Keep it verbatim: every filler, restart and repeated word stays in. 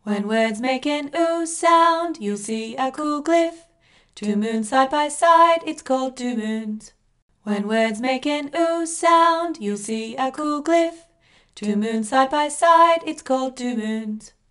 When words make an oo sound, you'll see a cool glyph. Two moons side by side, it's called two moons. When words make an oo sound, you'll see a cool glyph. Two moons side by side, it's called two moons.